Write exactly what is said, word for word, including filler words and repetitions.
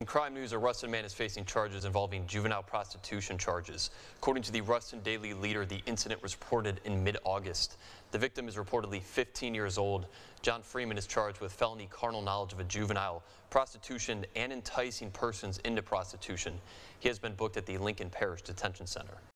Crime news, a Ruston man is facing charges involving juvenile prostitution charges. According to the Ruston Daily Leader, the incident was reported in mid-August. The victim is reportedly fifteen years old. John Freeman is charged with felony carnal knowledge of a juvenile, prostitution, and enticing persons into prostitution. He has been booked at the Lincoln Parish Detention Center.